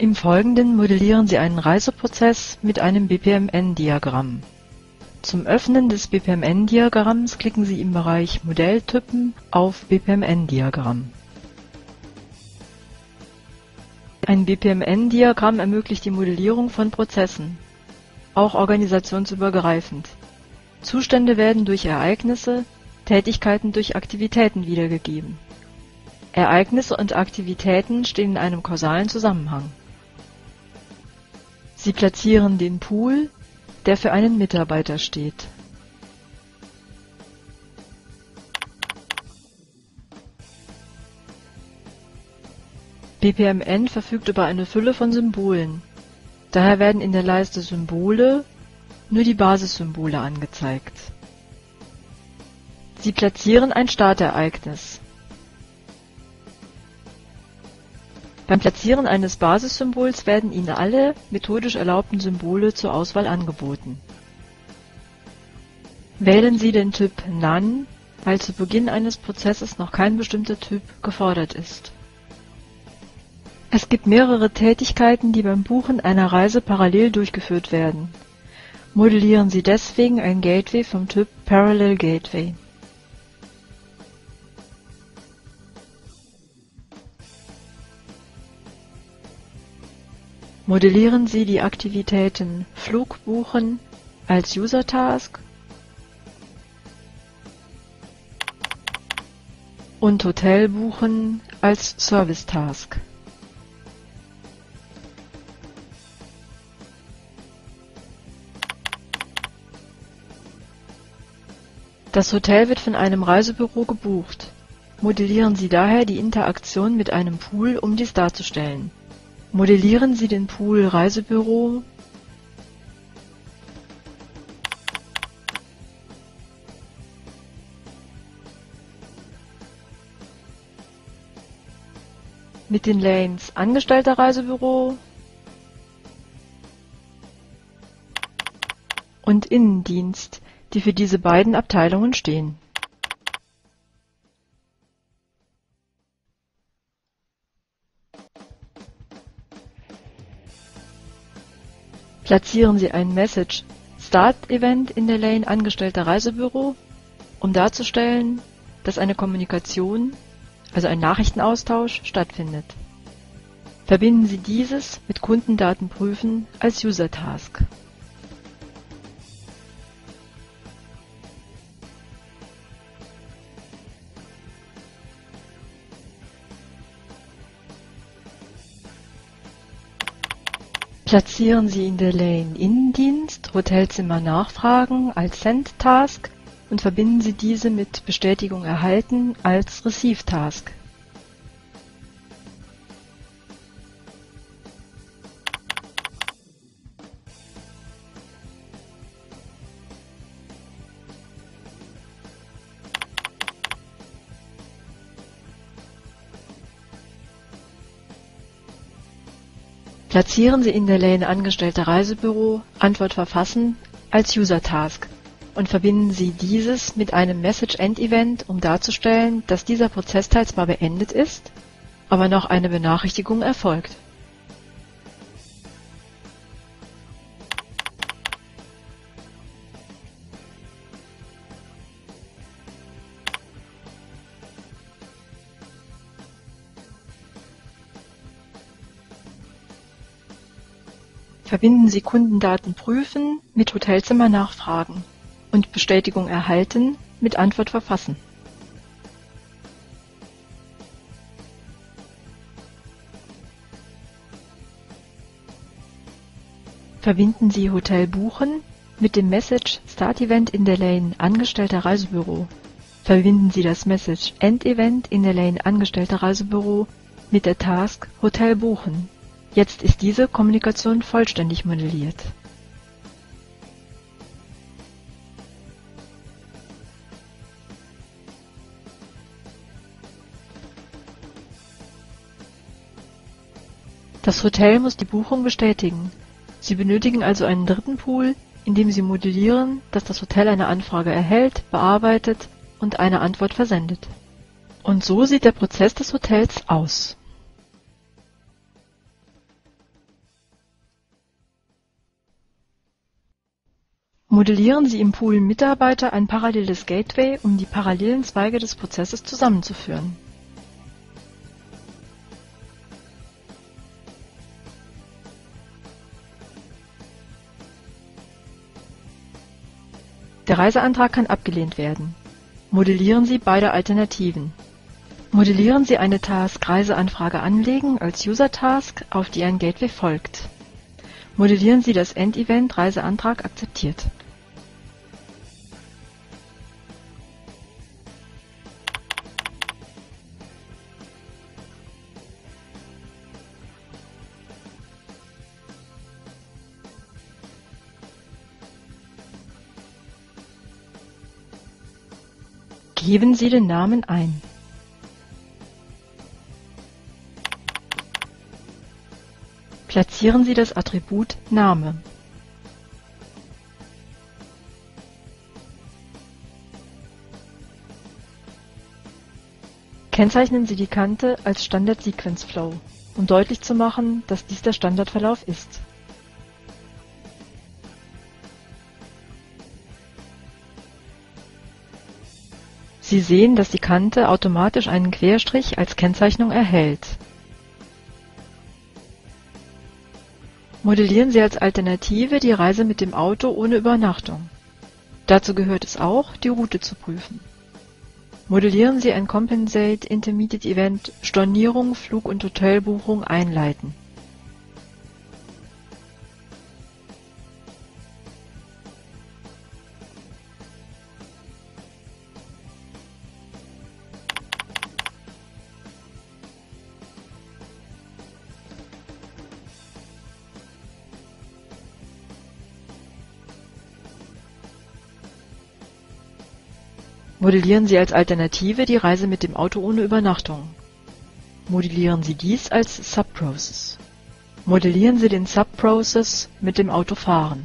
Im Folgenden modellieren Sie einen Reiseprozess mit einem BPMN-Diagramm. Zum Öffnen des BPMN-Diagramms klicken Sie im Bereich Modelltypen auf BPMN-Diagramm. Ein BPMN-Diagramm ermöglicht die Modellierung von Prozessen, auch organisationsübergreifend. Zustände werden durch Ereignisse, Tätigkeiten durch Aktivitäten wiedergegeben. Ereignisse und Aktivitäten stehen in einem kausalen Zusammenhang. Sie platzieren den Pool, der für einen Mitarbeiter steht. BPMN verfügt über eine Fülle von Symbolen. Daher werden in der Leiste Symbole nur die Basissymbole angezeigt. Sie platzieren ein Startereignis. Beim Platzieren eines Basissymbols werden Ihnen alle methodisch erlaubten Symbole zur Auswahl angeboten. Wählen Sie den Typ None, weil zu Beginn eines Prozesses noch kein bestimmter Typ gefordert ist. Es gibt mehrere Tätigkeiten, die beim Buchen einer Reise parallel durchgeführt werden. Modellieren Sie deswegen ein Gateway vom Typ Parallel Gateway. Modellieren Sie die Aktivitäten Flug buchen als User Task und Hotel buchen als Service Task. Das Hotel wird von einem Reisebüro gebucht. Modellieren Sie daher die Interaktion mit einem Pool, um dies darzustellen. Modellieren Sie den Pool Reisebüro mit den Lanes Angestellter Reisebüro und Innendienst, die für diese beiden Abteilungen stehen. Platzieren Sie ein Message Start Event in der Lane Angestellter Reisebüro, um darzustellen, dass eine Kommunikation, also ein Nachrichtenaustausch, stattfindet. Verbinden Sie dieses mit Kundendaten prüfen als User Task. Platzieren Sie in der Lane Innendienst Hotelzimmer nachfragen als Send Task und verbinden Sie diese mit Bestätigung erhalten als Receive Task. Platzieren Sie in der Lane Angestellter Reisebüro Antwort verfassen als User Task und verbinden Sie dieses mit einem Message End Event, um darzustellen, dass dieser Prozessteil zwar beendet ist, aber noch eine Benachrichtigung erfolgt. Verbinden Sie Kundendaten prüfen mit Hotelzimmer nachfragen und Bestätigung erhalten mit Antwort verfassen. Verbinden Sie Hotel buchen mit dem Message Start Event in der Lane Angestellter Reisebüro. Verbinden Sie das Message End Event in der Lane Angestellter Reisebüro mit der Task Hotel buchen. Jetzt ist diese Kommunikation vollständig modelliert. Das Hotel muss die Buchung bestätigen. Sie benötigen also einen dritten Pool, in dem Sie modellieren, dass das Hotel eine Anfrage erhält, bearbeitet und eine Antwort versendet. Und so sieht der Prozess des Hotels aus. Modellieren Sie im Pool Mitarbeiter ein paralleles Gateway, um die parallelen Zweige des Prozesses zusammenzuführen. Der Reiseantrag kann abgelehnt werden. Modellieren Sie beide Alternativen. Modellieren Sie eine Task Reiseanfrage anlegen als User-Task, auf die ein Gateway folgt. Modellieren Sie das Endevent Reiseantrag akzeptiert. Geben Sie den Namen ein. Platzieren Sie das Attribut Name. Kennzeichnen Sie die Kante als Standard Sequence Flow, um deutlich zu machen, dass dies der Standardverlauf ist. Sie sehen, dass die Kante automatisch einen Querstrich als Kennzeichnung erhält. Modellieren Sie als Alternative die Reise mit dem Auto ohne Übernachtung. Dazu gehört es auch, die Route zu prüfen. Modellieren Sie ein Compensate Intermediate Event Stornierung, Flug- und Hotelbuchung einleiten. Modellieren Sie als Alternative die Reise mit dem Auto ohne Übernachtung. Modellieren Sie dies als Subprocess. Modellieren Sie den Subprocess mit dem Auto fahren.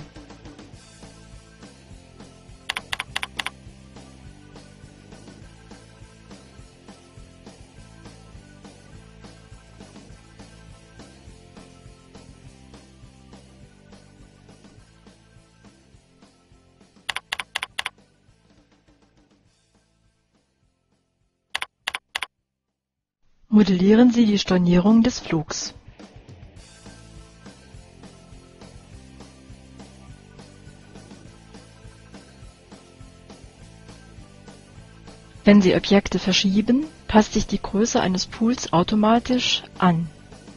Modellieren Sie die Stornierung des Flugs. Wenn Sie Objekte verschieben, passt sich die Größe eines Pools automatisch an.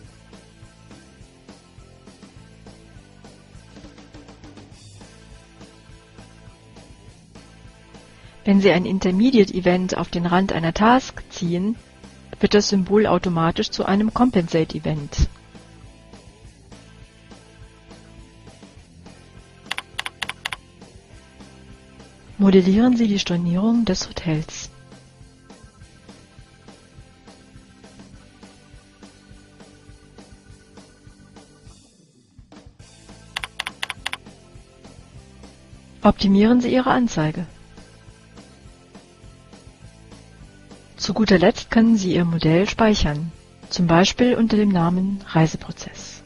Wenn Sie ein Intermediate Event auf den Rand einer Task ziehen, wird das Symbol automatisch zu einem Compensate Event. Modellieren Sie die Stornierung des Hotels. Optimieren Sie Ihre Anzeige. Zu guter Letzt können Sie Ihr Modell speichern, zum Beispiel unter dem Namen Reiseprozess.